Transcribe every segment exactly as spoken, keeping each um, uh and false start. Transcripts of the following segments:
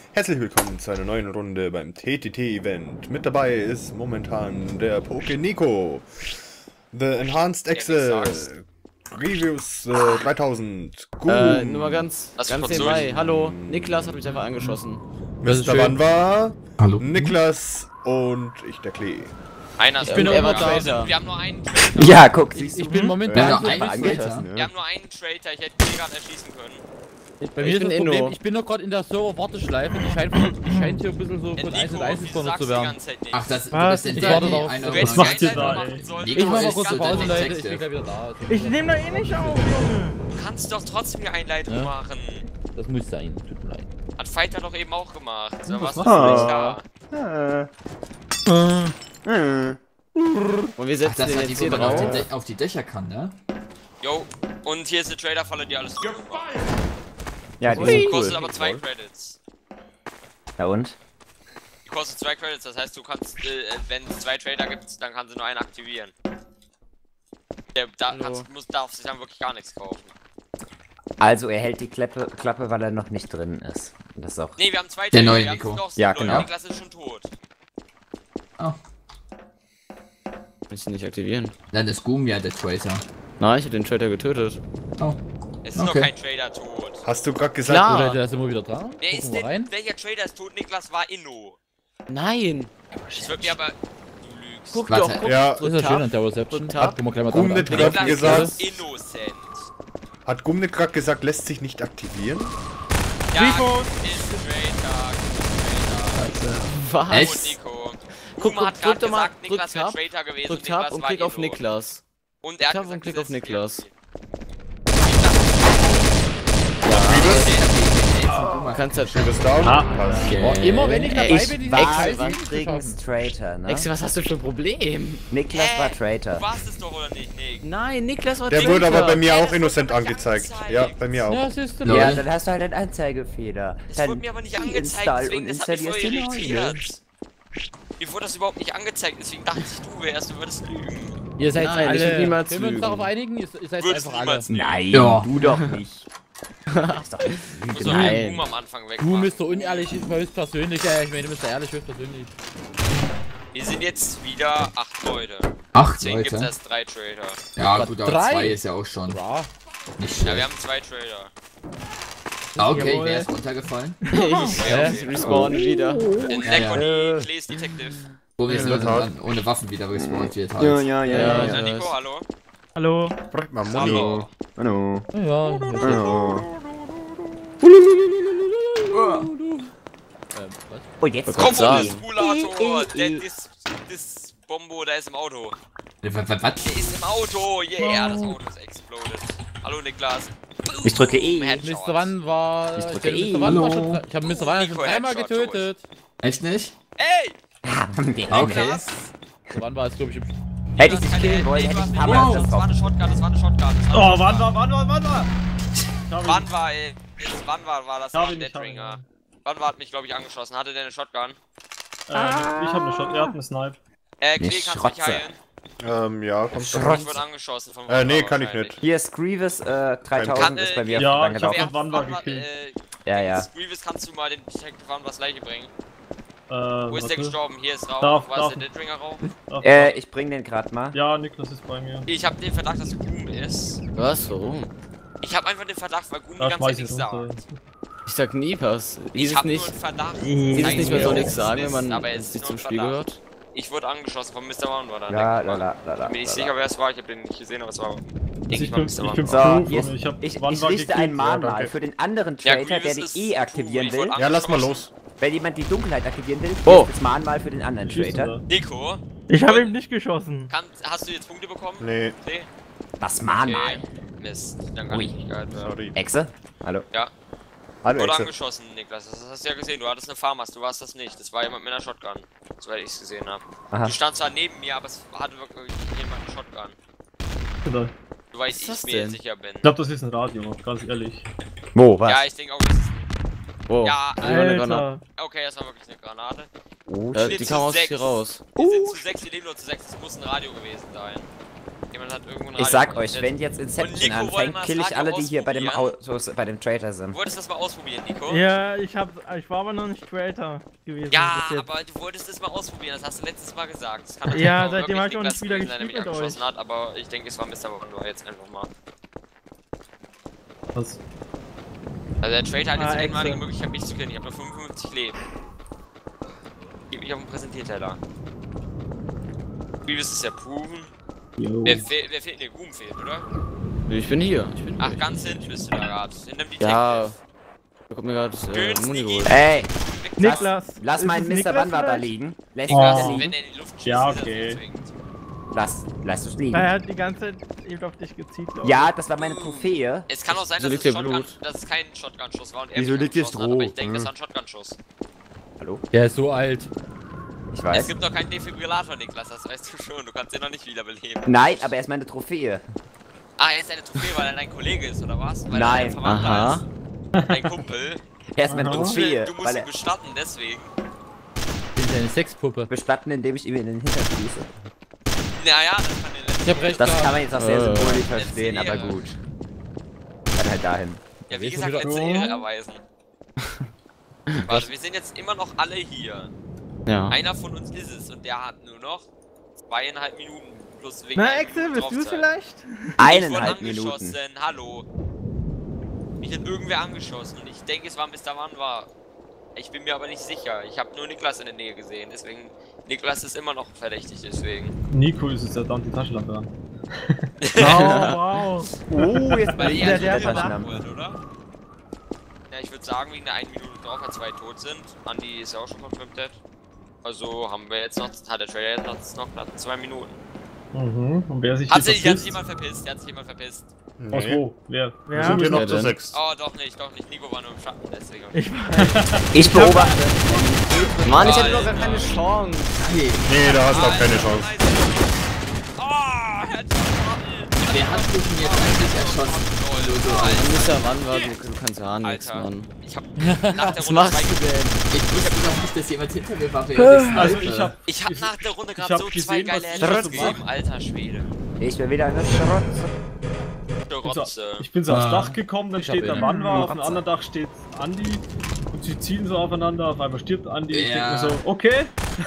Herzlich willkommen zu einer neuen Runde beim T T T-Event. Mit dabei ist momentan der Poke Nico, The Enhanced Exe, Reviews äh, dreitausend, Goom, Äh, nur mal ganz, Lass ganz kurz nebenbei. durch. Hallo, Niklas hat mich einfach angeschossen. Mister Wanwa, Hallo. Niklas und ich, der Klee. Einer Ich ist bin wir, immer haben- Traitor. wir haben nur einen Traitor. Ja, guck, Ich, siehst ich du? bin momentan Ja, so ein angeschossen. Wir haben nur einen Traitor, ich hätte den gerade erschießen können. Bei mir Ich ist das bin Problem, Inno. ich bin noch gerade in der Server-Warteschleife, die scheint, die scheint hier ein bisschen so von eins und eins wieso gespawnt sagst zu du die werden. ganze Zeit nichts? Ach, das du Was? bist Ich der, warte die drauf. eine Du oder hättest Was die macht ihr Einleitung da, machen ey? sollen. Ich Du mach mal bist kurz eine ganz Pause, Leute, ich Detective. bin gleich wieder da. Ich nehme da eh nicht auf, Junge. Du kannst doch trotzdem die Einleitung Ja? machen. Das muss sein, tut mir leid. Hat Fighter doch eben auch gemacht. So, was macht machst du nicht da? Und wir Ach, setzen das den hat die, jetzt wo hier man auf die, drauf. De auf die Dächer kann, ne? Jo, und hier ist eine Trader-Falle, die alles gut macht. Ja, die Ui. sind Die kostet cool. aber zwei Credits. Ja und? Die kostet zwei Credits, das heißt, du kannst, äh, wenn es zwei Trader gibt, dann kannst du nur einen aktivieren. Der, da Hallo. kannst, muss, darf sich dann wirklich gar nichts kaufen. Also er hält die Klappe, Klappe, weil er noch nicht drin ist. Das ist auch. Nee, wir haben zwei Der Trader, neue wir haben Nico. noch Ja, Leute. genau. Niklas ist schon tot. Oh. Kann ich ihn nicht aktivieren? Dann ist Goom ja der Traitor. Nein, ich hab den Traitor getötet. Oh. Es ist Okay. noch kein Trader tot. Hast du gerade gesagt, Klar. So, Leute, da sind wir wieder dran. Wer Gucken ist wir denn, rein. welcher Trader ist tot? Niklas war Inno. Nein! Das wird mir aber... Du lügst. Guck Warte. doch, guck, Ja. Das ist ja schön an der Reception. Drück Tab. Gucken wir gleich mal Goom damit nicht an. grad Niklas gesagt? ist innocent. hat Gum nicht gerade gesagt, lässt sich nicht aktivieren? Ja, Nico. ist Traitor. Traitor. Was? Echt? Und Nico. Guck, Guma hat guck, gerade drück doch mal, gesagt, drück Niklas wäre Tab, Traitor gewesen. drück Niklas Tab und war klick auf Inno. Niklas. Und er hat Tab gesagt, und klick das auf ist Niklas. Du kannst halt schon Das down? Ah. Passt. Oh, immer wenn ich dabei Ich bin, die war Scheiße übrigens Traitor, ne? Exi, was hast du für ein Problem? Niklas Äh, war Du Traitor. warst es doch, oder nicht, Nick? Nein, Niklas war Der Traitor. wurde aber bei mir Ja, auch das innocent wird mir angezeigt. angezeigt. Ja, bei mir auch. Ja, siehst du, Lol. Ja, Leute. dann hast du halt einen Anzeigefehler. Es Dann wurde mir aber nicht angezeigt, install deswegen und das hat mich voll installierst die neue. irritiert. Mir wurde das überhaupt nicht angezeigt, deswegen dachte ich, du wärst, du würdest lügen. Ihr seid Nein, ich alle. will niemals Können wir uns lügen. darauf einigen? Ihr, ihr seid Würdest einfach alle. niemals lügen. Nein, Ja. du doch nicht. Das ist doch nicht Muss Lüge. doch Nein. den Boom am Anfang weg. Du bist so unehrlich höchstpersönlich. Ja, ich meine, du bist ja ehrlich höchstpersönlich. Wir sind jetzt wieder acht Leute. Acht Deswegen gibt es Leute. erst drei Trader. Ja, gut, aber Drei? zwei ist ja auch schon Ja. nicht Ja, wir schlecht. haben zwei Trader. Ah, okay, Jawohl. wer ist runtergefallen? Ich, Ja, ich respawn wieder. In Ja, ja. Neconi, Clay's Detective. Wo wir sind Ja. dann ohne Waffen wieder respawnt wird halt. Ja, ja, ja. Ja, ja, Ja, ja. Nico, hallo. Hallo. Bringt mal Muni. Hallo. Hallo. Ja. Hallo. Ähm, was? Oh, jetzt Komm, kommt's sagen. Kombo-Simulator. Der das, das Bombo, der ist im Auto. Was, was, was? Der ist im Auto. Yeah, das Auto ist exploded. Hallo, Niklas. Ich drücke E. Headshot. Mister Wann war. Ich drücke hab E. Mister Wann war Hallo. schon. Ich habe Mister Wann schon Nico dreimal Headshot, getötet. Echt nicht? Ey! Ja, Okay. Niklas. Mister Wann war es, glaube ich, im. Hätte ich dich Keine- killen wollen, nee, hätte du ich ein hast- paar Mal wow, das Das war eine drauf. Shotgun, das war eine Shotgun. Das war Oh, eine wann war, wann war, wann war? Wann war, ey? Wann war, war das Hab war ich nicht, der hab ich Dringer? nicht. Wann war hat mich, glaube ich, angeschossen? Hatte der eine Shotgun? Äh, ich hab ne Shot, er hat ne Snipe. Äh, Klee, Nicht kannst du mich Schrotze. heilen? Ähm, ja, kommt Schrott. doch. Ich wurde angeschossen vom Äh, nee, Wann war kann ich wahrscheinlich. nicht. Hier ist Grievous äh, dreitausend Kann, ist äh, bei mir ja, lang ich hab gelaufen. den Wann war Wann gekillt. Äh, Ja, ja. Grievous, kannst du mal den Detective Wann was Leiche bringen? Äh, Wo ist der warte. gestorben? Hier ist Rauch. Darf- Wo darf- ist der Deadringer Rauch? Ach, Äh, ich bring den grad mal. ja, Niklas ist bei mir. Ich habe den Verdacht, dass Goom ist. Was? Warum? Ich habe einfach den Verdacht, weil Goom die Da ganze Zeit schmeiß ich nichts runter. sagt. Ich sag nie was. Ich Dieses habe nur nicht. einen Verdacht. Dieses Kein nicht, man soll Beweis nichts sagen, wenn ist, man aber es ist nicht nur zum ein Spiel Verdacht. gehört. Ich wurde angeschossen von Mister One, war da. La, denke la, ich mal. la, la, la, Ich bin nicht la, sicher, la. wer es war. Ich habe den nicht gesehen, aber es war. Also Denke ich ich mal, bin, Mister ich One. bin So, Proof hier ist, und ich hab ich, Wann ich war richte gekillt. ein Mahnmal danke. für den anderen Ja, Traitor, der Grievous die ist E true. aktivieren Ich will. wurde Ja, lass mal angeschossen. los. Wenn jemand die Dunkelheit aktivieren will, Oh. hier ist das Mahnmal für den anderen Schießt du Traitor. da? Nico, Ich habe ihm nicht geschossen. kann, hast du jetzt Punkte bekommen? Nee, Nee. Das Mahnmal. Okay. Mist, dann kann Ui. ich nicht gehalten werden. sorry. Exe? Hallo? Ja. Hallo, Wurde Exe. angeschossen, Niklas. Das hast du ja gesehen. Du hattest eine Farmers, du warst das nicht. Das war jemand mit einer Shotgun. Soweit ich es gesehen habe. Aha. Du standst zwar neben mir, aber es hatte wirklich jemand eine Shotgun. Oder? Soweit Was ist ich das mir denn? sicher bin. Ich glaube, das ist ein Radio, ganz ehrlich. Wo, was? Ja, ich denke auch, das ist. Wow. Ja, Das war eine Granate. Alter. okay, das war wirklich eine Granate. Oh, Äh, steht die zu kam aus sechs. hier raus. Wir sind zu sechs, wir leben nur zu sechs. Das muss ein Radio gewesen sein. Jemand hat irgendwo ein Ich sag Radio euch, connected. wenn jetzt Inception Und Nico, wollen anfängt, wir das kill ich Radio alle, die hier bei dem ausprobieren? Autos, bei dem Trader sind. Du wolltest das mal ausprobieren, Nico? Ja, ich hab, ich war aber noch nicht Creator gewesen. Ja, bis jetzt. aber du wolltest das mal ausprobieren, das hast du letztes Mal gesagt. Das kann Ja, natürlich seitdem wirklich hab ich auch nicht Niklas wieder gewesen sein, der mich gespielt mit angeschossen euch. hat, aber ich denke, es war Mister Wonder jetzt einfach mal. Was? Also der Trade hat jetzt Ah, die einmalige Exe. Möglichkeit, mich zu killen. Ich habe nur fünfundfünfzig Leben. Gib mich auf den Präsentierteller. Wie ist es ja proven? Jo. Wer, fe wer fehlt? Ne, Goom fehlt, oder? Ich bin hier. Ich bin Ach, hier. ganz hinten bist du da gerade. Hinter dem Ja. Detective. Da kommt mir gerade äh, Schön Muni sneaky. geholt. Ey, Niklas. lass ist meinen es Mister Niklas Wanwa da vielleicht? liegen. Lässt Oh. ihn da Wenn liegen. er in die Luft schießt, Ja, ist das okay. nicht zwingend. Lass, lass es liegen. Er hat die ganze Zeit eben auf dich gezielt. glaub Ja, das war meine Trophäe. Es kann auch sein, Wieso dass es, liegt hier Shotgun, Blut? dass es kein Shotgun-Schuss war und er Wieso mich liegt hier angeschossen hat, aber ich Stroh? denke, es Hm. war ein Shotgun-Schuss. Hallo? Der ist so alt. Ich Es weiß. gibt noch keinen Defibrillator, Niklas, das weißt du schon. Du kannst den noch nicht wiederbeleben. Nein, aber er ist meine Trophäe. Ah, er ist eine Trophäe, weil er dein Kollege ist, oder was? Weil Nein. er ein Verwandter Aha. ist. Dein Kumpel. Er ist meine Aha. Trophäe. Du musst Weil ihn er bestatten, deswegen. Ich bin eine Sexpuppe. bestatten, indem ich ihm in den Hintern schieße. Naja, das kann den letzten. Ich hab recht Das gehabt. kann man jetzt auch sehr Äh. symbolisch verstehen, aber Inszeniere. gut. Dann halt dahin. Ja, wie Jetzt gesagt, wieder- letzte Ehre erweisen. Warte, wir sind jetzt immer noch alle hier. Ja. Einer von uns ist es und der hat nur noch zweieinhalb Minuten plus wegen Na, einer Axel, Minute bist du es Draufzeit. vielleicht? Ich wurde Eineinhalb angeschossen, Minuten. hallo. Mich hat irgendwer angeschossen und ich denke, es war Mister Wanwa. Ich bin mir aber nicht sicher. Ich habe nur Niklas in der Nähe gesehen, deswegen. Niklas ist immer noch verdächtig, deswegen. Nico ist es, der da die Taschenlampe an. Oh, wow. Oh, jetzt Weil bin ich er der- der hat Taschenlampe. abgeholt, oder? Ja, ich würde sagen, wegen der einen Minute drauf, weil zwei tot sind. Andi ist ja auch schon confirmed dead. Also haben wir jetzt noch, hat der Trailer jetzt noch knapp zwei Minuten. Mhm. Und wer sich Hat hier sich, hat sich verpisst? jemand verpisst, der hat sich jemand verpisst. Aus wo? Wer? Wir sind Wer? hier noch Wer zu denn? sechs. Oh, doch nicht, doch nicht. Nico war nur im Schatten, deswegen. Ich Ich beobachte. Mann, ich Alter. hätte doch gar keine Chance. Hey, Nee, da hast du auch keine Alter, Chance. Oh, Headshot. wer hat mich denn jetzt eigentlich erschossen? Lol, So, so, Alter. Mister Wanwa, du, du kannst ja nichts, Alter. Mann. Ich hab nach der Was Runde machst zwei du denn? Ich wusste noch nicht, dass jemand hinter mir war, während ich Also snipe. ich hab... Ich hab nach der Runde ich gerade hab so gesehen, zwei geile was Headshots du gegeben, machst. alter Schwede. Ich bin wieder eine Schrotze. Der bin so, Rotze. ich bin so aufs Ah. Dach gekommen, dann Ich hab steht der ihn. Wanwa, auf dem Rotze. anderen Dach steht Andi und sie zielen so aufeinander, auf einmal stirbt Andi, ich Ja. denk mir so, okay.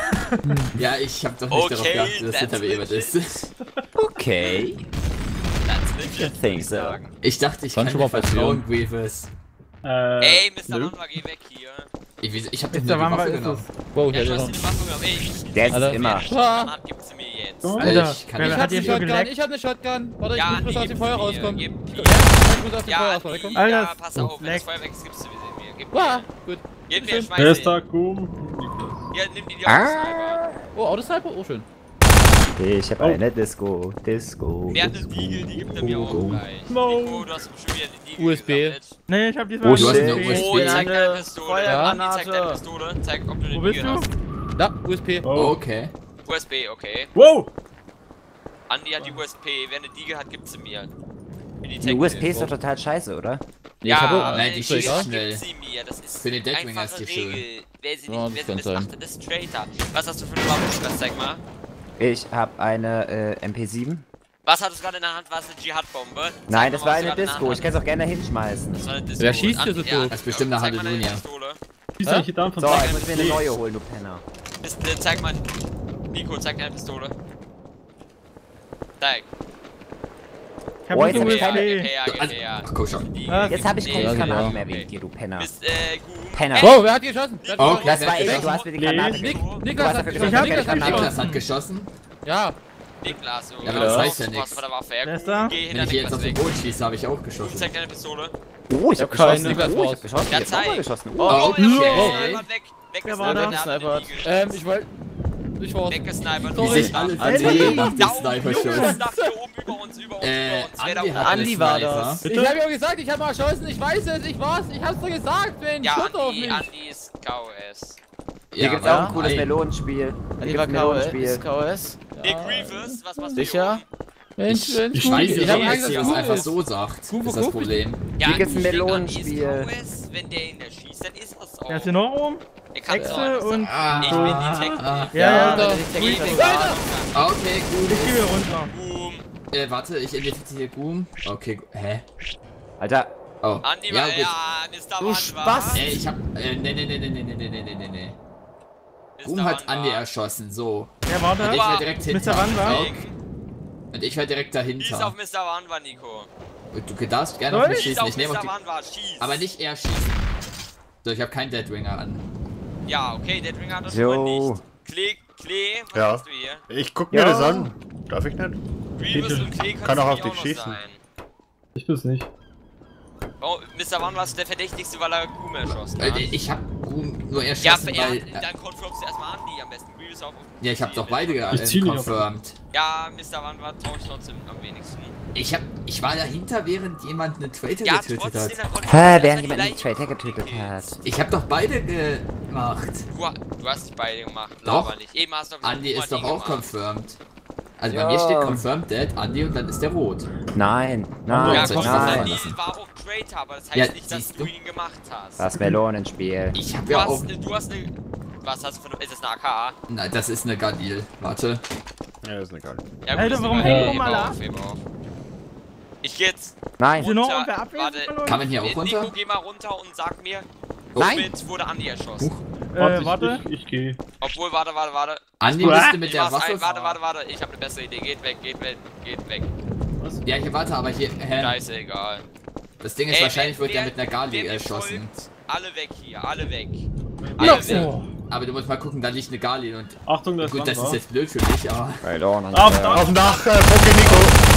Ja, ich hab doch nicht darauf Okay, geachtet, dass that's hinter mir jemand legit. ist. Okay. That's legit, I würd think ich so. sagen. Ich dachte, ich Kann kann schon dir mal vertrauen, Grievous. Äh, Ey, Mister nö. Wanwa, geh weg hier. Ich, weiß- ich hab doch Mister nur die Wanwa Waffe ist es. genommen. Wow, Ja, ich du hätte hast noch. dir eine Waffe genommen. Ey, ich Der ist Alter. immer. Dann hat, gib sie mir jetzt. Oh, Alter, Alter, ich kann wer nicht- hat Ich hier hab so eine Shotgun, geleckt? ich hab eine Shotgun. Warte, ich Ja, muss bloß Andi, aus dem gib Feuer sie mir. rauskommen. Gib Ja, mir. ich muss aus dem Ja, Feuer Andi, rauskommen. Alter, ja, pass auf, wenn das leck. Feuer weg ist, gibst du sie mir. Gib Ah, mir. gut. Gib mir, Schön. schmeiß Wer ist sie. da? Gum? Ja, nimm die dir aus, Sniper. Oh, Autosniper? Oh, schön. Ich hab eine Disco. Disco. Wer hat eine Diegel, die gibt er mir auch gleich. No. Nico, du hast bestimmt wieder eine Diegel U S B. gesammelt. Nee, ich hab diesmal Oh, Du hast shit. eine U S B. U S Oh, B. zeig deine Eine Pistole. Feuergranate. Andi, zeig deine Pistole. Zeig, ob du eine Wo bist Diegel du? hast. Da, U S P. Oh. Okay. U S B, okay. Wow! Andi hat die U S P. Wer eine Diegel hat, gibt sie mir. Für die Die U S P Technik. ist doch total scheiße, oder? Nee, ich hab Ja, auch- Nein, die ich schießt gebe schnell. sie mir. Das ist Für den Deathwinger einfache ist die schön. Regel. Wer sie Ja, nicht, das wer kann sie missachtet, ist Traitor. Was hast du für eine Waffe? Was zeig mal. Ich hab eine äh, M P sieben. Was hattest du gerade in der Hand? War es eine Dschihad-Bombe? Zeig Nein, mal, das was war du eine gerade in der Disco. Hand Ich kann's auch gerne hinschmeißen. Das war eine Disco. Wer schießt hier so Andi, tot? ja, Das ist bestimmt eine zeig mal deine Halleluja. Pistole. Die ist Hä? eigentlich da von So, Zeig ich deine muss mir eine Pistole. neue holen, du Penner. Ist, äh, zeig mal. Nico, zeig deine Pistole. Zeig. Ich hab Oh, nicht jetzt U hab S ich keine- B. G P A, G P A. Ach, komm schon. Die- Was? Jetzt hab ich keine Nee, Granaten okay. mehr wegen dir, du Penner. Bist, äh, gut. Penner. Hey, Oh, wer hat geschossen? Wer hat Oh, geschossen? Das war ich, Wer- du hast mir die Nee. Granate Nick, gegeben. Du Niklas hast hat dafür geschossen. gesagt, Ich hab keine das Granate. Niklas hat geschossen. Ja. Niklas, so. Ja, aber das du heißt ja was nix. von der Waffe. Ja, Wer ist gut, da? Geh Wenn hinter ich hier jetzt Niklas auf den weg. Boden schieße, habe ich auch Gut, geschossen. zeig deine Pistole. Oh, ich hab Keine. geschossen. Niklas Oh, ich raus. hab geschossen. Ja, Ich hab nochmal zeig. geschossen. Oh, Oh. Oh, okay. Snipert, weg. Wer war Weggesnipert, das? der hat eine Snipert. Diegel. Ähm, ich wollte. Ich war's. Weggesnipert. Sorry. Sorry. Sich alle Andi. verteilen nach dem Da oben, Sniper-Schuss. Jungs, nach hier oben, über uns, über uns, Äh, über uns. Wer da Andi oben hat ist. einen Andi war Sniper. das. Ich hab ja auch gesagt, ich hab mal geschossen. Ich weiß es, ich war's. Ich hab's doch gesagt, Mensch. Ja, Schuss auf Andi, mich. Andi ist K O S. Hier gibt's aber auch ein cooles nein. Melonenspiel. Hier Die gibt's war ein K O S. Melonenspiel. K O S. Der Grievous, was machst du hier Sicher? oben? Mensch, Ich, Mensch, ich gut. weiß nicht, Ich ob hab er gesagt, jetzt hier dass was es einfach ist. so sagt. Gut, Ist das gut. Problem. Ja, Hier gibt's ein ich denke, Andi ist Melonenspiel. K O S. Wenn der ihn da schießt, dann ist das auch. Wer ist hier noch oben? Er kann Exe so einfach und... sagen, ich bin Ah, Detective. ah, Ja, ja, Alter. da. Ich bin Alter. Okay, gut. Ich geh wieder runter. Boom. Äh, warte, ich identifiziere Goom. Okay, hä? Alter, Oh. Andi ja, war, gut. ja, Mister Du Wann Spaß. Ey, ich hab, äh, ne, ne, ne, ne, ne, ne, ne, ne, ne, ne. Goom Mister hat Wann Andi war. erschossen, so. Ja, warte. Und ich war direkt hinter. Mister Wann war? Okay. Und ich war direkt Schieß dahinter. auf Mister Wann war, Nico. Du darfst gerne auf Soll mich ich? Schieß schießen, auf ich nehme Mister auch die... Wann war, schieß. Aber nicht er schießen. So, ich habe keinen Deadwinger an. Ja, okay, der Dringer hat das So. wohl nicht. Klee, Klee, was Ja. machst du hier? Ich guck mir Ja. das an. Darf ich nicht? Grievous und Klee Kann auch auf dich dich schießen. Ich bin's nicht. Oh, Mister Wann war der Verdächtigste, weil er Goom erschossen Äh, hat. ich hab Goom nur Ja, erschossen, er, weil... dann confirmst du erstmal Andi am besten. Grievous auch. Ja, ich hab doch beide ge- Ich äh, zieh nicht auf- confirmed. Ja, Mister Wann war trau ich trotzdem am wenigsten. Ich hab... Ich war dahinter, während jemand eine Traitor Ja, getötet trotzdem, hat. dann konnte ich hä, erst während die jemand einen Leichen Traitor getötet gekillt. hat. Ich hab doch beide gemacht. Du, ha- du hast nicht beide gemacht, Doch. aber nicht. Eben hast du gesagt, Andi du ist doch hast auch gemacht. confirmed. Also bei Ja. mir steht confirmed dead, Andi und dann ist der rot. Nein, nein, Ja, soll komm, ich das nein. sein Andi lassen? war auch Traitor, aber das heißt Ja, nicht, dass siehst du du? ihn gemacht hast. Das Melonenspiel. Ich hab Du ja auch... hast, du hast eine... Was hast du für eine... Ist das eine A K A? Nein, das ist eine Gadil. Warte. Ja, ist egal. Ja, Alter, ist warum egal. hängen Heben wir mal auf, ab? heben auf. Ich geh jetzt Nein. Sind noch runter. irgendwer abwesend Warte, von euch? Kann man hier auch Nico, runter? geh mal runter und sag mir, Nein. womit wurde Andi erschossen. Äh, warte. Ich, ich geh. Obwohl, warte, warte, warte. Andi Äh? müsste mit Ich der mach's Waffe... ein, warte, warte, warte. Ich habe eine bessere Idee. Geht weg, geht weg, geht weg. Ja, hier, warte, aber hier... Hä? Scheiße, egal. Das Ding ist, Ey, wahrscheinlich wer- wird er mit einer Gali wer mir erschossen. folgt, alle weg hier, alle weg. Alle Alle weg. weg. Aber du musst mal gucken, da liegt eine Gali und... Achtung, das Gut, das Wann ist war. jetzt blöd für mich, aber... Melonen. Auf, auf. Auf dem Dach, äh, Poké Nico.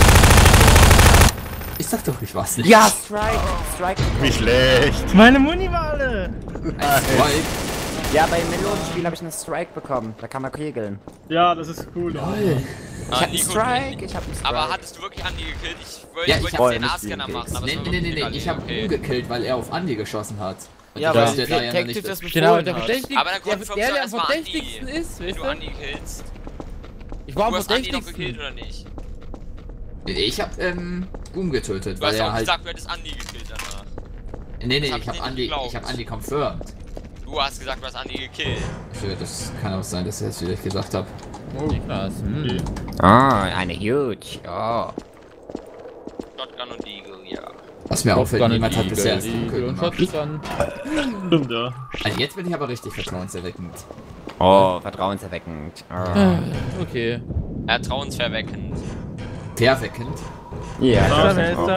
Ich sag doch, ich war's nicht. Ja, Strike, Strike. Wie schlecht. Meine Muni war alle. Ein Strike. Ja, beim Melonenspiel habe ich einen Strike bekommen. Da kann man kegeln. Ja, das ist cool. Ich Ah, hab einen Nico, Strike, ich hab einen Strike. Aber hattest du wirklich Andi gekillt? Ich wollte Ja, ich ich wollte hab- den nicht A-Scanner den machen, aber Nee, es war nee, nee, nee, wirklich nee, ich Andi, hab okay. umgekillt, weil er auf Andi geschossen hat. Und Ja, du weil weißt der da ja noch Detective nicht, das dass- Genau, befohlen der hat. Verdächtige, Aber dann der, confirmst der, du der am erstmal Andi. verdächtigsten ist, Wenn weißt du du? Andi killst. Ich war am Du hast Andi noch gekillt verdächtigsten. oder nicht? Ich hab, ähm, Goom getötet, Du weil hast er auch halt... gesagt, du hättest Andi gekillt danach. Nee, nee, das hab ich ich hab dir Andi, nicht geglaubt. ich hab Andi confirmed. Du hast gesagt, du hast Andi gekillt. Für, das kann auch sein, dass ich das vielleicht gesagt hab. Krass, hm. Ah, eine Huge. Oh. Shotgun und Eagle, ja. Was mir auffällt, Shotgun niemand und hat bisher Eagle, erst einen Kill Eagle und gemacht. Shotgun. Stimmt, ja. Also jetzt bin ich aber richtig vertrauenserweckend. Oh, vertrauenserweckend. Oh. Okay. Vertrauensverweckend. Verweckend. Ja. Da, wer ist Oh. da?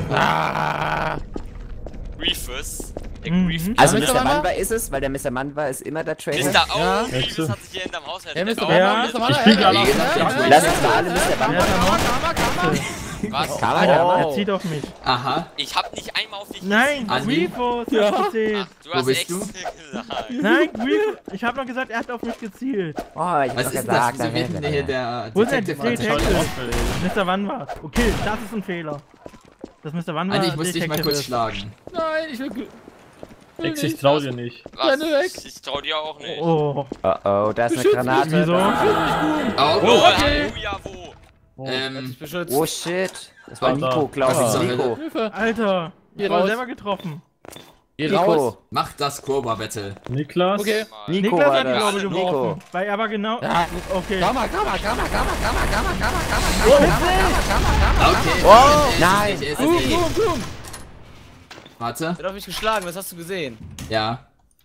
Ah, Grievous. Der Mhm. Grievous. Also Mister Mister Manwa? Manwa ist es, weil der Mister Manwa ist immer der Traitor. Mister Oh, Ja. Grievous hat sich hier hinterm Haus Ja, Mister Oh, Manwa, Ja, Mister ich Manwa, krieg ja, alle ja, auf ja, den ja, Tisch. ja. Lass uns mal alle Mister Wer Manwa. ist da noch? Karma, Karma. Was? Karma, Er Karma. zieht auf mich. Aha. Ich hab nicht einmal auf dich Nein, Andi? Grifos Ja. hat gezählt. Ach, du Wo hast bist extra du? gesagt. Nein, Grifos. Ich hab noch gesagt, er hat auf mich gezielt. Oh, ich hab Was doch ist gesagt, das? da Wieso wird denn hier wäre der Wo ist der Detective Detective? angezeigt? Mister Wann war? Okay, das ist ein Fehler. Das Mister Wann war. Andi, ich muss dich mal Detective kurz ist. schlagen. Nein, ich will. Ex, ich trau dir nicht. Was? Renne weg. Ich trau dir auch nicht. Oh, Oh oh, da ist eine Beschütz mich, Granate. wieso? Oh, Oh, okay. Halleluja, wo? oh. ähm, Ich beschützt. Oh shit. Das war Alter. Nico, glaube Was ist ich. zur Nico. Hilfe. Alter, ich Geh war raus. selber getroffen. Geh raus. Nico. mach das Cobra-Battle. Niklas? Okay. Nico Niklas war hat ihn, glaube das. ich, Nico. geworfen. Weil er war genau. Ja. Okay. Karma, Karma, Karma, Karma, Karma, Karma, Karma, Karma, Karma. Okay. Oh, es ist nein. nicht, es ist Boom, nicht. boom, boom. Warte. Der hat auf mich geschlagen, das hast du gesehen. Ja.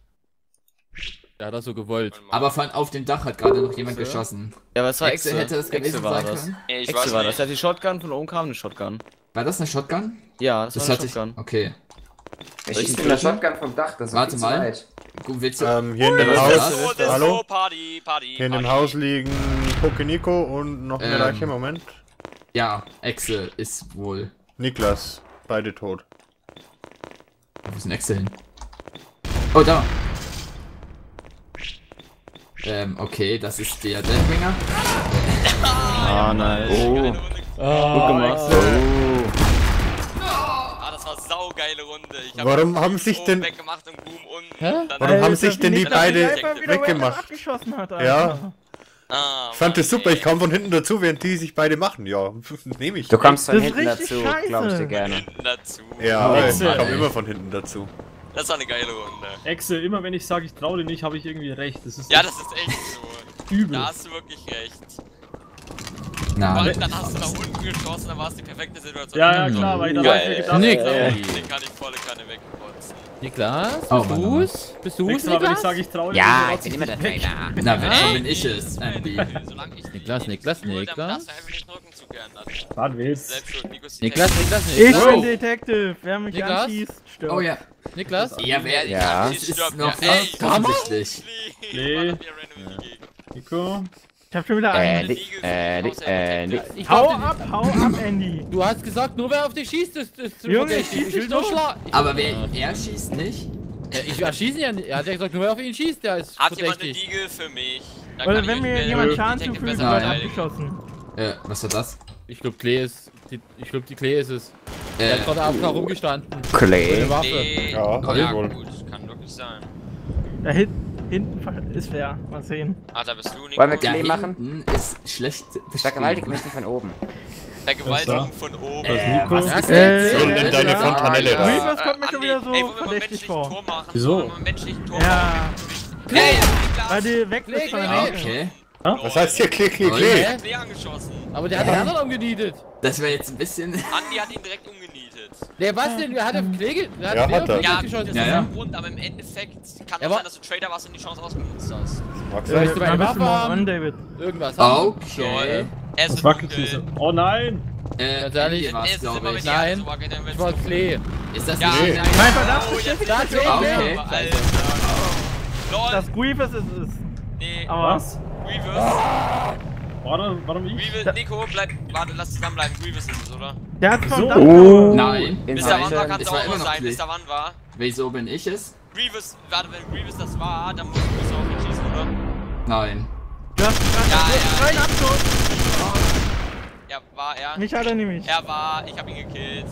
Der hat das so gewollt. Aber von auf dem Dach hat gerade noch jemand So. geschossen. Ja, aber es war Exe Exe. hätte es gewesen Exe war sein das. können. Nee, ich Exe weiß war das. nicht. Der hat die Shotgun, von oben kam eine Shotgun. War das eine Shotgun? Ja, das, Das war eine hatte ich. Shotgun. Okay. Ich schieße mit der Shotgun vom Dach, das ist Warte viel mal. zu weit. Gut, willst du? Ähm, hier in dem Was ist Haus. das? Oh, das ist Hallo? so Party, Party, Hier in dem Party. Haus liegen Poké Nico und noch eine Ähm. Leiche. Moment. Ja, Exe ist wohl. Niklas. Beide tot. Wo ist denn Exe hin? Oh, da. Ähm, okay, das ist der Deadwinger. Ah, nice. Oh. Geile Runde. Gut gemacht. Ah, das war saugeile Runde. Ich hab Warum haben sich oben denn- weggemacht und Boom unten. Hä? Und dann Warum haben Alter, sich denn wie die Niklas beide sich einfach wieder weggemacht? abgeschossen hat, Alter. Ja. Ah, Ich fand das Mann, super, ey. ich kam von hinten dazu, während die sich beide machen. Ja, nehme ich. Du kommst von Das ist hinten richtig dazu, scheiße. glaube ich dir gerne. Hinten dazu. Ja, Oh, ich Excel, komme ey. immer von hinten dazu. Das war eine geile Runde. Exe, immer wenn ich sage, ich trau dir nicht, habe ich irgendwie recht. Das ist Ja, das ist echt so. übel. Da hast du wirklich recht. Na, Weil dann hast du nach unten geschossen, dann war es die perfekte Situation. Ja, ja, klar, weil ich da Geil. mir gedacht Nick. habe, Den kann ich volle Kanne wegkotzen. Niklas, Oh, bist Mann, du's? Bist du's, nächstes Mal, wenn ich Niklas? sage, ich traue Ja, ich bin immer der Trainer. na, wenn Hey, schon bin ich es, Andy. Solange ich Niklas, Niklas, nur, dann Niklas. darfst du einfach nicht den Rücken zukehren. Dann. Was willst Selbst schuld, Nikos Niklas, Niklas, Ich Niklas. bin Detective. Wer mich Niklas? anschießt, stirbt. Oh ja. Niklas? Ja, wer, Ja. das ist noch Ey, fast offensichtlich. Nee. Nee. Nico? Ich hab schon wieder Äh, einen. die, äh, die, äh, die. Ich Hau dachte, ab, hau ab, Andy. du hast gesagt, nur wer auf dich schießt, ist, ist Junge, verdächtig. schieß Ich will dich nur doch. schlagen. Aber wer, er schießt nicht? Ja, ich erschieße ihn ja nicht. Er hat ja gesagt, nur wer auf ihn schießt, der ist Hat jemand eine verdächtig. Diegel für mich? Dann Oder kann wenn ich mir euch jemand den Schaden Detective zufügt, besser wird Nein. abgeschossen. Äh, was war das? Ich glaube, Klee ist. Die, ich glaube, die Klee ist es. Der Äh, hat gerade A F K rumgestanden. Clay. Eine Waffe. Nee, Ja, ja, ja, wohl. gut, kann wirklich sein. Da hin, hinten ist wer. Mal sehen. Ah, da bist du, Nico. Wollen wir da Klee machen? hinten ist schlecht Vergewaltigt mich nicht von oben. Vergewaltigung von oben. Äh, was ist Äh, So nennt deine ja. Fontanelle Ja, das. Ui, was kommt mir schon Andi, wieder so ey, wollen wir mal verdächtig menschlichen vor? Tor machen? Wieso? Wollen wir mal menschlichen Tor Ja. machen? Klee! Hey, Weil Niklas! die weg ist von der Ah, Nähe. okay. Was heißt hier Klee, Klee, Oh, Klee? ja. Klee angeschossen. Aber der hat den anderen umgenietet. Das wäre jetzt ein bisschen. Andi hat ihn direkt umgenietet. Der was denn? Wer hat auf Klee ge- wer Ja, hat Klee hat auf er. Klee Ja, geschossen? das Ja, ist ja. ein Grund, aber im Endeffekt kann Er es war- sein, dass du Trader warst und die Chance ausgenutzt hast. Mag Äh, sein. du bei dann der bist du Waffe mal haben? an, David. Irgendwas haben. Okay. Er ist Was wackelt hier so? dunkel. Oh nein! Äh, Ganz ehrlich, Andy war's, Es ist immer, glaube wenn ich. die Erde Nein. so wackelt, dann Ich wird's war dunkel. Klee. Ist das Ja, nicht? nein, Mein Verdacht oh, ist jetzt Da ist Klee, Ah, Klee. okay. Alter. Lol. Das Grievous ist es. Nee, Aber Was? Grievous. Warum, warum ich? Grievous, Nico, bleib, warte, lass zusammenbleiben. Grievous ist es, oder? der hat vom So. Dach Oh. Nein. Mister Wann war, Inhalten. kann es Es war auch immer noch noch sein. Klee. Mister Wann war. Wieso bin ich es? Grievous, warte, wenn Grievous das war, dann musst du musst du auf ihn schießen, oder? Nein. Du hast Ja, ja. einen Abschuss. Ja, war er. Mich hat er nämlich. Er war, ich hab ihn gekillt.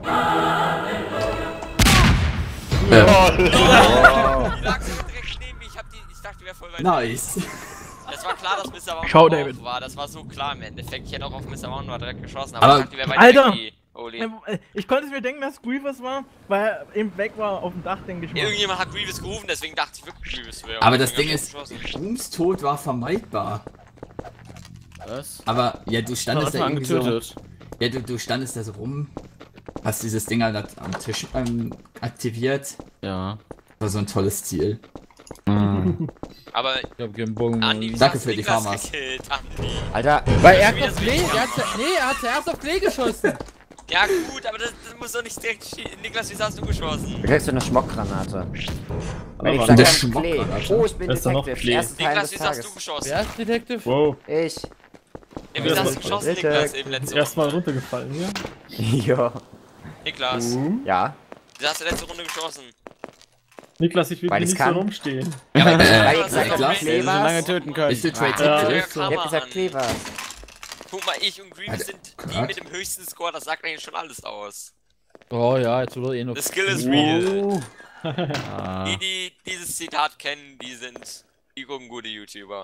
Äh, Die lag so direkt neben mir, ich, hab die, ich dachte, die wäre voll weit. nice. Es war klar, dass Mister Wann Schau, drauf David. war, das war so klar im Endeffekt. Ich hätte auch auf Mister Wann direkt geschossen, aber, Aber- ich dachte, die wäre weit Alter! weg, die Oli. Äh, Ich konnte es mir denken, dass Grievous war, weil er eben weg war auf dem Dach, denke ich mal. Irgendjemand hat Grievous gerufen, deswegen dachte ich wirklich, Grievous wäre. Aber das Ding Deswegen ist, hab ich geschossen. Dooms Tod war vermeidbar. Was? Aber ja, du Hat standest da man irgendwie so. getötet. Ja, du, du standest da so rum, hast dieses Ding halt am Tisch ähm, aktiviert. Ja. War so ein tolles Ziel. Aber Ich hab keinen Bogen. Andi, wieso Danke hast du für die Niklas Farmers. gekillt, Andi? Alter, Weil er hat Wieder auf so Klee, richtig er hat, zu- nee, er hat zuerst auf Klee geschossen. Ja gut, aber das, das muss doch nicht direkt schießen. Niklas, wieso hast du geschossen? du kriegst so eine Schmockgranate. Wenn ich Aber sag der dann Schmock- Klee. Alter. Oh, ich bin Wer ist da noch Detective. Klee? Erstes Teil Niklas, des wieso hast du Tages. geschossen? Wer ist Detective? Wow. Ich. Ja, wieso hast du geschossen, Bitte. Niklas, eben letzte Erstmal Runde? runtergefallen hier. Ja. Niklas, Ja. wieso hast du letzte Runde geschossen? Niklas, ich will Weil hier ich's nicht so kann. rumstehen. Ja, weil Äh, du Weil ich hast gesagt ja habe, Niklas, Klee so war's. lange töten können. Bist du Trade Ah. Ja, Detective? Ich Kammer, hab gesagt, Mann. Klee war's. Guck mal, ich und Grievous Alter, sind die Gott. mit dem höchsten Score, das sagt eigentlich schon alles aus. Oh ja, jetzt wird er eh noch. The skill is real. Ah. Die, die dieses Zitat kennen, die sind, die gucken gute YouTuber.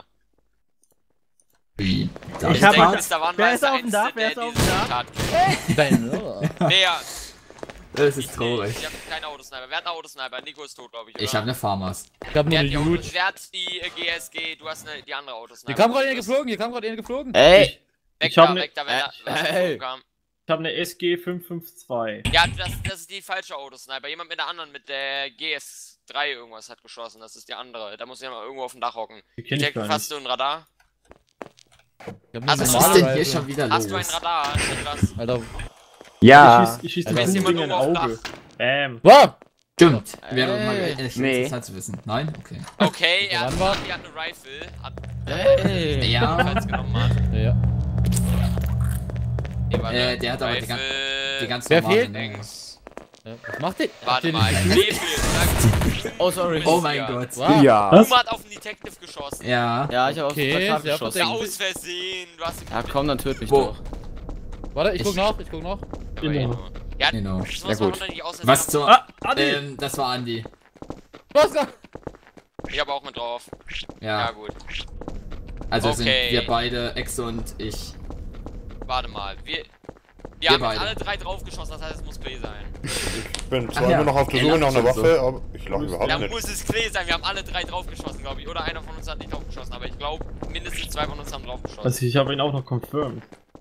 Wie? Ich hab- denke, Mister Wann Wer war ist der auf dem Dach? Einzige, Wer der ist auf dieses dem Zitat kennt. Dein, oh. Nee, ja, Das ich ist traurig. nicht. Ich hab keine Autosniper. Wer hat eine Autosniper? Nico ist tot, glaube ich, oder? Ich habe eine Farmers. Ich hab nur Wer eine hat die, Huge. Autos, wer hat die äh, G S G? Du hast eine, die andere Autosniper. Hier kam gerade einer geflogen, hier kam gerade einer geflogen. Ey! Weg Ich da, hab ne- weg da, wenn er wenn er ey. geflogen kam. Ich habe eine S G fünf fünf zwei. Ja, das, das ist die falsche Autosniper. Jemand mit der anderen, mit der G S drei irgendwas hat geschossen. Das ist die andere. Da muss ich mal irgendwo auf dem Dach hocken. Die kenn ich Detective, gar hast nicht. du ein Radar? Ich hab nur Was Was eine ist normale denn hier Rifle. schon wieder Hast du ein los? Radar, Niklas? Alter. Ja. Ich schieß, ich schieß dem Alter. Ist Ding jemand in oben auf dem Auge. Bam. Wow! Stimmt. Wäre mal Ey. echt Nee. interessant zu wissen. Nein? Okay. Okay, er hat, Wann war- Andi hat eine Rifle. Hat Ey! Ja. falls genommen hat. Ja. Nee, warte. Äh, der hat aber die Rifle. gan- Die ganz Wer normale fehlt? Nummer. Dings. Ja, was macht der? Habt Warte ihr mal, nicht- nee, fehlt. Oh, sorry. Oh mein Gott. Wow. Ja. Was? Uma hat auf den Detective geschossen. Ja. Ja, ich hab auf Okay, den Vertrag sehr geschossen. Ja, verdammt. aus Versehen. Du hast Ja, komm, dann töt mich Wo? doch. Warte, ich guck Ich- nach, ich guck nach. Genau. Ja, Genau. das Ja, muss man gut. doch nicht aus Versehen Was machen. zur... Ah, Adi! Ähm, das war Andi. Was? da? Ich hab auch mit drauf. Ja, Ja. gut. Also Okay. sind wir beide, Exo und ich. Warte mal. Wir, wir, Wir haben beide. jetzt alle drei draufgeschossen, das heißt, es muss Clay sein. Ich bin zwar Ach ja, immer noch auf der er Suche lacht nach einer schon Waffe, aber ich lache überhaupt Da nicht. muss es Clay sein. Wir haben alle drei draufgeschossen, glaube ich. Oder einer von uns hat nicht draufgeschossen, aber ich glaube, mindestens zwei von uns haben draufgeschossen. Also ich habe ihn auch noch confirmed.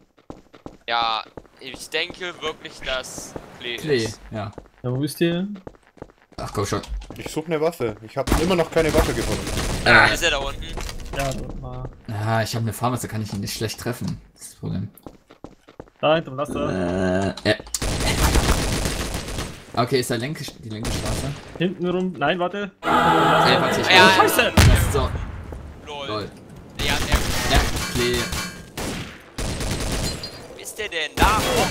Ja, ich denke wirklich, dass Klee Klee, ist. ja. Ja, wo ist der? Ach komm schon. Ich suche eine Waffe. Ich habe immer noch keine Waffe gefunden. Ah, Äh, ist er da unten? Ja, dort mal. ah, ich habe eine Farm, also kann ich ihn nicht schlecht treffen. Das ist das Problem. Da hinten, lass da. Äh, ja. Okay, ist der Lenke, die linke Straße? Hinten rum. Nein, warte. Äh, warte, ich Ja, oh, Scheiße! Das ist so. Lol. Lol. Ja, der. Ja, Klee. Wo ist der denn? Da! Oh.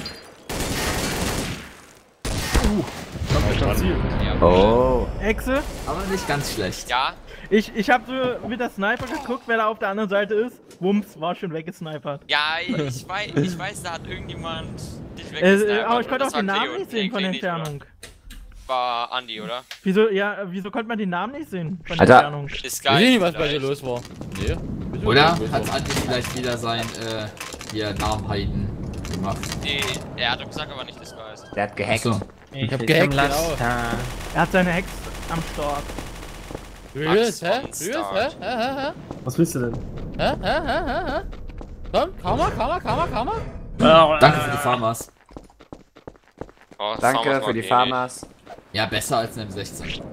Ich hab mich schon Ziel. Ja. Oh. Echse, Aber nicht ganz schlecht. Ja, ich, ich hab so mit der Sniper geguckt, wer da auf der anderen Seite ist. Wumms, war schon weggesnipert. ja, ich weiß, ich weiß, da hat irgendjemand dich Äh, weggesnipert. aber ich konnte auch Das war den Namen Cleo. nicht sehen Nee, von Cleo der nicht, oder? Entfernung. War Andi, oder? Wieso, ja, wieso konnte man den Namen nicht sehen von der Alter. Entfernung? Ist Ich geil. weiß nicht, was bei dir vielleicht. los war. Nee. Wieso Oder was los hat war? Andi vielleicht wieder sein, äh, hier Namenheiden gemacht? Nee, er hat doch gesagt, aber nicht disguised. Der hat gehackt. Achso. Ich hab gehackt, genau. Er hat seine Hex am Start. Rührst, hä? Max Rührst, hä? Start. Hä, hä, hä? Was willst du denn? Hä, hä, hä, hä, hä? Komm, Karma, Karma, Karma, Karma. Danke für die Farmers. Oh, Danke Farmers für die war Farmers. Ja, besser als eine M sechzehn.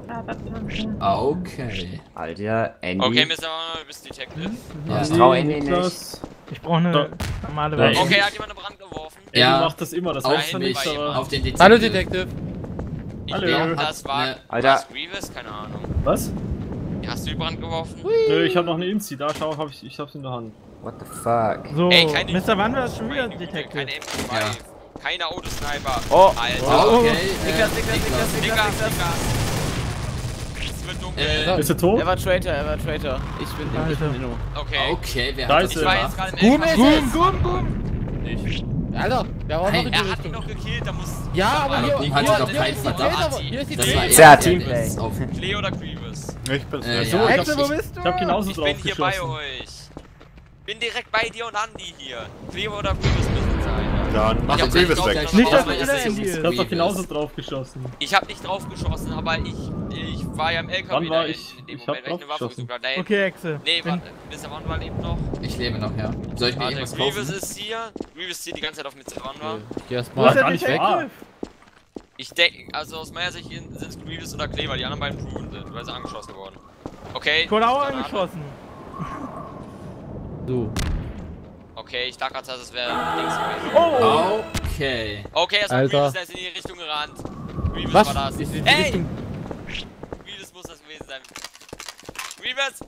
Okay. Alter, Andy. Okay, Mister Arnold, du bist Detective. Ja. Ich trau Andy nicht. Niklas. Ich brauche eine Da- normale Nein. Waffe. Okay, hat jemand eine Brand geworfen? Andy Ja. macht das immer, das Auf heißt ja mich, nichts, aber... Auf den Detective. Hallo, Detective. Ich Hallo. glaube, Hat das war eine- Alter. was, Grievous? Keine Ahnung. Was? Hast du die Brand geworfen? Nö, ich hab noch eine Inzi, da schau, hab ich, ich hab's in der Hand. What the fuck? So, Ey, keine Mister Wander ist schon wieder Meine Güte, Detective. Keine M P zwei, Ja. keine Autosniper. Oh. Alter. Okay, äh, Niklas, Niklas, Niklas. Niklas, Niklas, Niklas. Es wird dunkel. Äh, Ist er tot? Er war Traitor, er war Traitor. Ich bin ich Alter. bin Inno. Okay. Okay, wer Da hat ist das Ich war er. jetzt gemacht? gerade im Gum Elfer- ist es! Gum, gum! Nicht. Alter, wer war noch Nein, in Er die hat ihn Richtung? noch gekillt, da muss... Ja, aber Hier- hier, Gum hier, hatte hier doch ist keinen die Verdacht. Täter, hier ist die Das Täter. war Sehr er, Team der Play. ist auf. Klee oder Grievous? Ich bin's Äh, nicht. ja, Hexe, ich, wo ich, bist du? Ich hab genauso Ich drauf bin hier bei geschossen. euch. Bin direkt bei dir und Andy hier. Klee oder Grievous müssen sein. Dann mach Ich den hab Grievous nicht weg. drauf- Nicht, dass Aber er ist wieder es Andy Ich ist. hab doch genauso drauf geschossen. Ich hab nicht drauf geschossen, aber ich, ich war ja im L K W Wann war da ich? in dem Ich Moment, hab wenn ich eine Waffe draufgeschossen. gesucht habe. Nee, Okay, Hexe. nee, Bin- warte, Mister Wanwa lebt noch. ich lebe noch, ja. Soll ich mir Warte, irgendwas Grievous kaufen? ist hier. Grievous zieht die ganze Zeit auf Mister Wanwa. Geh erst Wo ist mal. der gar nicht Detective? Ich denke, also aus meiner Sicht sind es Grievous oder Klee, weil die anderen beiden proven sind, weil sie angeschossen wurden. Okay. Ich wurde auch Granate. angeschossen. So. Okay, ich dachte gerade, es wäre links gewesen. Oh! Okay. Okay, erstmal Alter. Grievous, der ist in die Richtung gerannt. Grievous Was? war das. Ist in die Hey! Richtung. Grievous muss das gewesen sein. Grievous!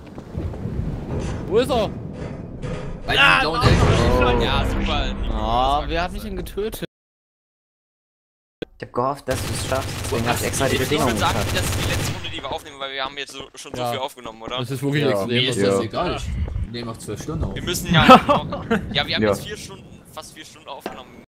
Wo ist er? Bei Ah, den blauen oh, Elfen. Ja, super. Nico, das Oh, war wer hat klasse. mich denn getötet? Ich hab gehofft, dass du es schaffst. Deswegen hab ich extra die Ich Bedingungen würde sagen, geschafft. das ist die letzte Runde, die wir aufnehmen, weil wir haben jetzt so, schon so Ja. viel aufgenommen, oder? Das ist wirklich Ja. Mir extrem. ist was das da- egal. Ich nehme noch zwölf Stunden auf. Wir müssen ja noch, ja, wir haben Ja. jetzt vier Stunden, fast vier Stunden aufgenommen.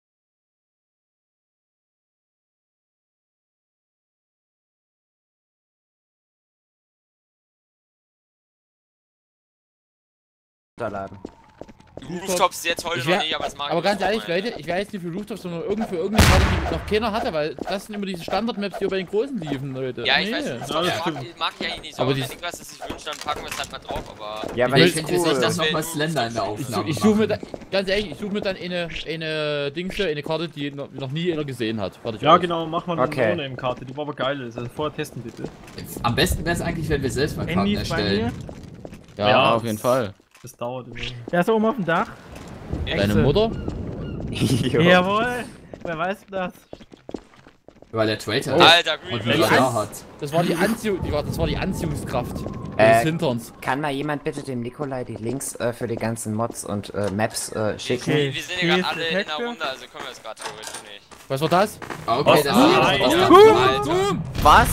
Runterladen. Die Rooftops jetzt heute Ich noch wär- nicht, aber das mag Aber ich ganz auch ehrlich, mal. Leute, ich weiß nicht für Rooftops, sondern irgendwie für irgendeine Karte, die noch keiner hatte, weil das sind immer diese Standard-Maps, die bei den Großen liefen, Leute. Ja, ich Nee. weiß nicht, Ja, Rooftops das mag, stimmt. mag ich eigentlich nicht so, Aber aber wenn die- Niklas es sich wünscht, dann packen wir es halt mal drauf, aber... Ja, Ich weil ich finde jetzt cool. nicht, dass Das wär nochmal nur Slender in der so- Ich, Aufnahme ich suche mir, machen. da, ganz ehrlich, ich suche mir dann eine, eine Dings, eine Karte, die noch, noch nie einer gesehen hat. Warte, ich Ja, aus. genau, mach mal Okay. eine No-Name-Karte, die war aber geil. Also vorher testen bitte. Am besten wäre es eigentlich, wenn wir selbst mal Karten Andy ist bei mir. erstellen. Ja, Ja. auf jeden Fall. Das dauert immer. Der ist da oben auf dem Dach. Deine Echse. Mutter? Jo. Jawohl. Wer weiß das? Weil der Traitor Oh. ist Alter, und Grievous. mehr Jahr hat. Das war die Anziehung, die war, das war die Anziehungskraft Äh, des Hinterns. Kann mal jemand bitte dem Nikolai die Links äh, für die ganzen Mods und äh, Maps äh, schicken? Wir, wir sind ja Hier gerade ist alle der in der Detective. Runde, also können wir das gerade theoretisch nicht. Was war das? Okay, das Ah, ist ja. das Boom, Alter. Boom! Was?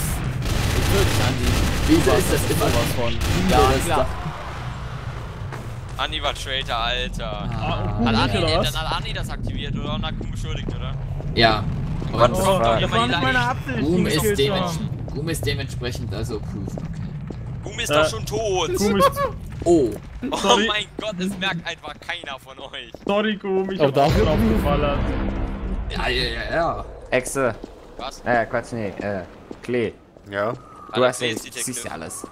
Wieso ist das immer Was von? Ja, Ja, das klar. Andi war Traitor, Alter. Ah, Cool, Hat nicht, Andi, oder dann was? hat Andi das aktiviert oder Nakun beschuldigt, oder? ja. What Und the Oh, fuck? das war nicht meine Absicht. Boom ihn ist, gekillt zu haben. dementsprechend, Boom ist dementsprechend also proof. Okay. Boom ist Äh, doch schon tot. Gum ist, Oh. Oh sorry. mein Gott, es merkt einfach keiner von euch. sorry, Gum, ich Aber hab auch dafür- drauf gefallen. Ja, ja, ja, ja. Exe. Was? Äh, Quatsch, nee, äh, Klee. Ja, Du Alter, hast ja, Klee ist Detective. siehst ja alles.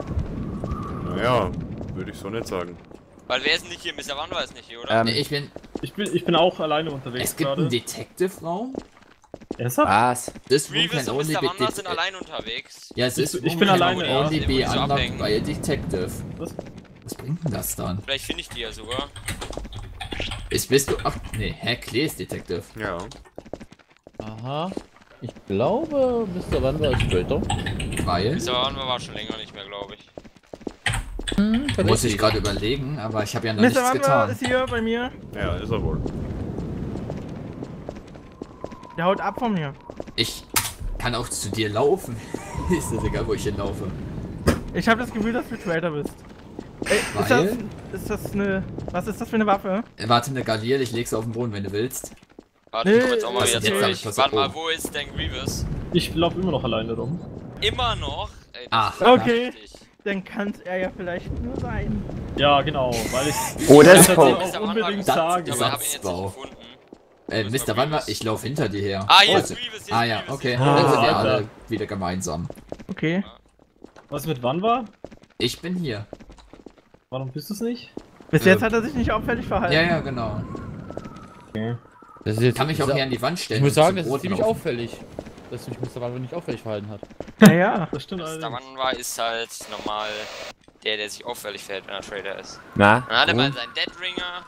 naja, würde ich so nicht sagen. Weil wer ist denn nicht hier? Mister Wanwa ist nicht hier, oder? Ähm, Nee, ich bin. Ich bin, ich bin auch alleine unterwegs Es gibt einen gerade. Detective-Raum? Ernsthaft? Was? This room Revis can und only Mister be Wanda sind det- allein unterwegs. Ja, es Ich- ist ich bin room can alleine, ja. only Den be muss ich unlocked abhängen. by a detective. Was? Was bringt denn das dann? Vielleicht finde ich die ja sogar. Ist bist du. Ach, nee, hä, Klee ist Detective. Ja. Aha. Ich glaube, Mister Wanda ist Traitor. Weil. Mister Wanda war schon länger nicht mehr, glaube ich. Muss ich gerade überlegen, aber ich habe ja noch Mister nichts Wanda getan. ist hier bei mir. Ja, ist er wohl. Der haut ab von mir. Ich kann auch zu dir laufen. Ist das egal, wo ich hinlaufe. Ich habe das Gefühl, dass du Traitor bist. Ey, ist das, Weil? ist das eine... Was ist das für eine Waffe? Äh, Warte, eine Gallier, ich leg's auf den Boden, wenn du willst. Warte, ich komm Nee, jetzt auch mal das wieder ist zurück. jetzt- pass Warte mal, auf. wo ist denn Grievous? Ich laufe immer noch alleine rum. Immer noch? Ey, das Ah. ist Okay. heftig. Dann kann er ja vielleicht nur sein. Ja, genau, weil ich Oder das es jetzt Pope. auch unbedingt Das sagen. ist Aber ich hab ihn jetzt nicht Satzbau. gefunden. Äh, Wo ist Mister mal Wanda, Grievous? ich laufe hinter dir her. Ah, hier Oh, ist Grievous, hier Ah ist ja, Grievous, okay. hier ist Ah, Dann sind wir Alter. alle wieder gemeinsam. Okay. Was mit wann war? Ich bin hier. Warum bist du es nicht? Bis Äh, jetzt hat er sich nicht auffällig verhalten. Ja, ja, genau. Das ist Ich jetzt, kann mich auch ich hier an die Wand stellen. Ich muss und sagen, zum das ist Brot ziemlich laufen. auffällig, dass sich Mister Wanda nicht auffällig verhalten hat. Naja. Das stimmt Mister allerdings. Wanda ist halt normal der, der sich auffällig verhält, wenn er Trader ist. Na? Dann hat er du? mal seinen Dead Ringer.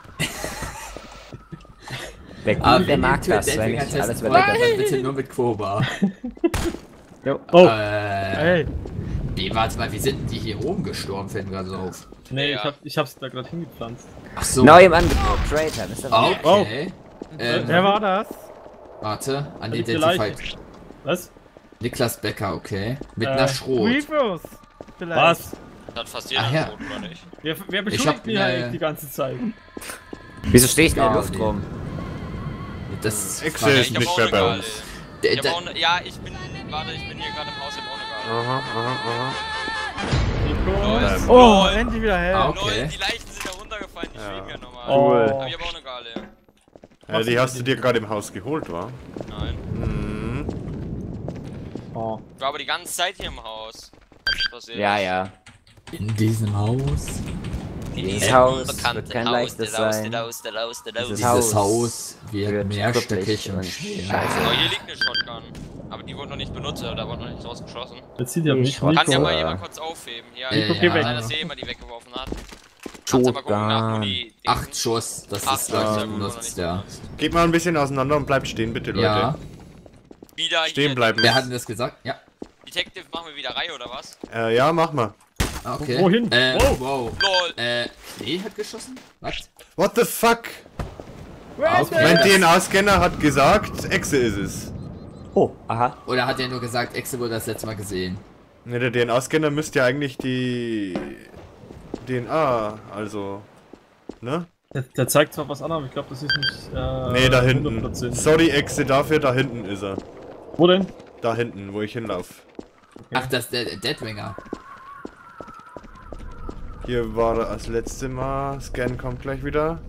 Der Gute, Ah, der wenn mag die das, wenn Deadfinger ich alles testen wollt, überlege. dann bitte nur mit Koba. Oh, Äh, Ey. wie, warte mal, wie sind denn die hier oben gestorben, fällt mir gerade so auf. nee, Ja. ich, hab, ich hab's da gerade hingepflanzt. Ach so. Neu im Angebot, Traitor, Mister Wanda. Okay. Ähm, Wer war das? warte, liegt unidentified. Was? Niklas Becker, okay. Mit Äh, einer Schrot. Grievous. Vielleicht. Was? Das hat fast jeder Ah, ja. tot, oder nicht? Wer, wer Ich beschuldigt hab, mich äh, eigentlich die ganze Zeit? Wieso stehe ich in der Gar Luft nicht. rum? Das Exe frage ist ich ich hab nicht auch mehr eine bei Gale. uns. Der- Ich hab der- auch ne, ja, ich bin, warte, ich bin hier gerade im Haus, ich hab auch eine Gale. Aha, aha, Nico? aha. Ähm, Oh, Lol. endlich wieder hell. Ah, Lol, okay. die Leichen sind da runtergefallen, die Ja. fliegen ja normal. Oh. Aber ich hab auch eine Gale. ja, die hast du dir gerade im Haus geholt, wa? Nein. Mhm. Oh. Ich war aber die ganze Zeit hier im Haus. Was ist passiert? Ja, ja. in diesem Haus. Dieses Diesem Haus unbekannten wird kein Haus, leichtes der Haus, sein. der Haus, der Haus, der Haus. Dieses Dieses Haus Haus wird wird mehrstöckig krüppelig und und schwer. scheiße. Oh, hier liegt eine Shotgun. Aber die wurde noch nicht benutzt, oder da wurde noch nicht rausgeschossen. Jetzt sieht ja Ich mich wollte- Kann ja Nico. mal äh, jemand kurz aufheben. Hier, äh, ich ja. ja. dass hier jemand die weggeworfen hat. Kannst aber gucken nach, wo Shotgun. die... Acht Schuss, das Acht ist Schuss, ja gleich gut, benutzt, wurde noch ja. nicht benutzt. Geht mal ein bisschen auseinander und bleibt stehen, bitte, Leute. Ja, Wieder Stehen hier. bleiben. wer hat denn das gesagt? Ja. Detective, machen wir wieder Reihe, oder was? Äh, ja, mach mal. Ah, okay. Wohin? Äh, Wow. wow. Lol. Äh, Klee hat geschossen? Was? What the fuck? Ah, okay. Mein das- D N A-Scanner hat gesagt, Exe ist es. Oh, aha. Oder hat er nur gesagt, Exe wurde das letzte Mal gesehen? Ne, der D N A-Scanner müsste ja eigentlich die D N A, also, ne? Der, der zeigt zwar was an, aber ich glaube, das ist nicht. Äh, Ne, da hinten. hundert Prozent. Sorry, Exe dafür, da hinten ist er. Wo denn? Da hinten, wo ich hinlauf. Ach, das ist der Deadwinger. Hier war er das letzte Mal. Scan kommt gleich wieder.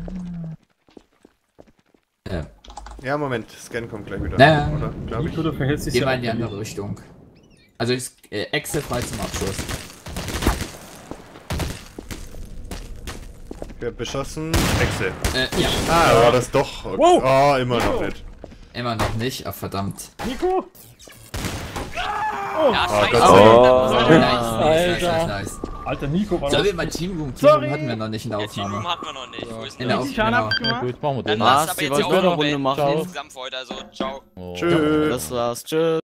Äh, Ja, Moment, Scan kommt gleich wieder. Naja. Oder? Glaub ich. Nico, du verhältst dich geh sehr mal in die auffällig. andere Richtung. Also ist äh, Exe frei zum Abschluss. Wird beschossen. Exe. Äh, ja. Ah, war das doch. Okay. Wow. Oh, immer noch nicht. Immer noch nicht, ach verdammt. Nico! Ja, Oh, scheiße. Gott sei Dank. Oh. Nice, nice, nice, Alter. nice. Alter, Nico war Sollen doch. wir mal Teamroom? Sorry. Teamroom hatten wir noch nicht in der Der Teamroom Aufnahme. hatten wir noch nicht. Wo ist In der? der Richtig Schaden Aufnahme. abgemacht? Gut, machen wir Dann den. lass Was? aber Die jetzt wollten auch wir noch noch eine Runde beenden. machen? Insgesamt für heute, also ciao. Oh. Tschüss. Das war's. Tschüss.